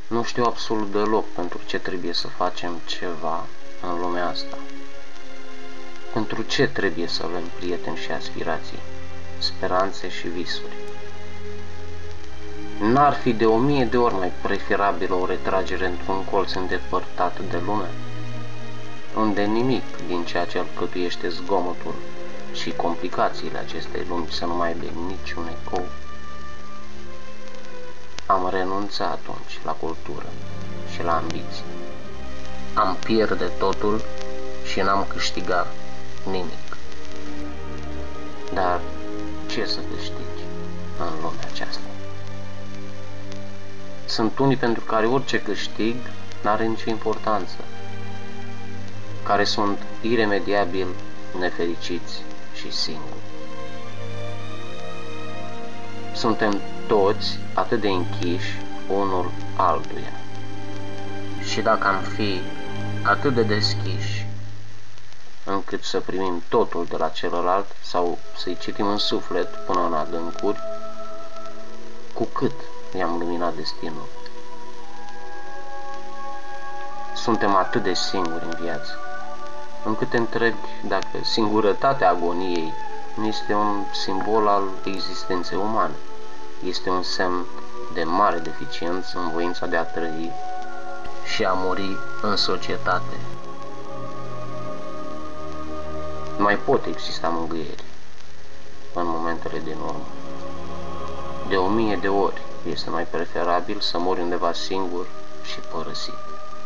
Nu știu absolut deloc pentru ce trebuie să facem ceva în lumea asta. Pentru ce trebuie să avem prieteni și aspirații, speranțe și visuri. N-ar fi de 1000 de ori mai preferabilă o retragere într-un colț îndepărtat de lume, unde nimic din ceea ce alcătuiește zgomotul și complicațiile acestei lumi să nu mai aibă niciun ecou? Am renunțat atunci la cultură și la ambiții. Am pierde totul și n-am câștigat nimic. Dar ce să câștigi în lumea aceasta? Sunt unii pentru care orice câștig n-are nicio importanță, care sunt iremediabil nefericiți și singuri. Suntem toți atât de închiși unul altuia. Și dacă am fi atât de deschiși încât să primim totul de la celălalt sau să-i citim în suflet până în adâncuri, cu cât i-am luminat destinul. Suntem atât de singuri în viață, încât te întrebi dacă singurătatea agoniei nu este un simbol al existenței umane. Este un semn de mare deficiență în voința de a trăi și a muri în societate. Mai pot exista mângâieri în momentele din urmă. De 1000 de ori este mai preferabil să mori undeva singur și părăsit.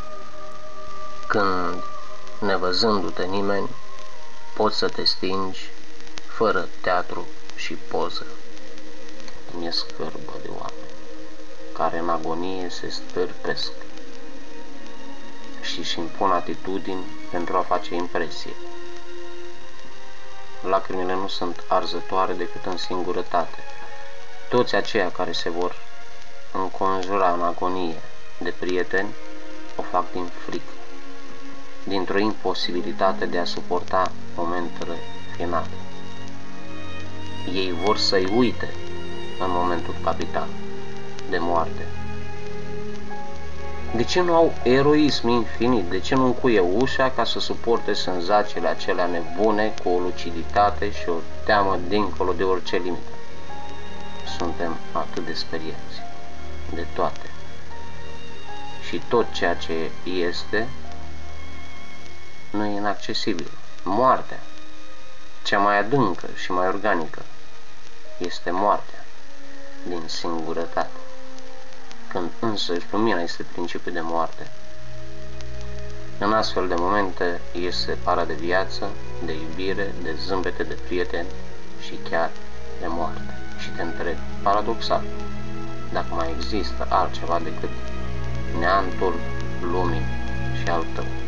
Când, nevăzându-te nimeni, poți să te stingi fără teatru și poză. Mi-e scârbă de oameni care în agonie se stârpesc și își impun atitudini pentru a face impresie. Lacrimile nu sunt arzătoare decât în singurătate. Toți aceia care se vor înconjura în agonie de prieteni o fac din frică, dintr-o imposibilitate de a suporta momentele finale. Ei vor să-i uite în momentul capital de moarte. De ce nu au eroism infinit? De ce nu încuie ușa ca să suporte senzațiile acelea nebune cu o luciditate și o teamă dincolo de orice limită? Suntem atât de speriați de toate. Și tot ceea ce este nu e inaccesibil. Moartea, cea mai adâncă și mai organică, este moartea din singurătate, când însăși lumina este principiul de moarte. În astfel de momente este separat de viață, de iubire, de zâmbete de prieteni și chiar de moarte. Și te întrebi, paradoxal, dacă mai există altceva decât neantul lumii și al tău.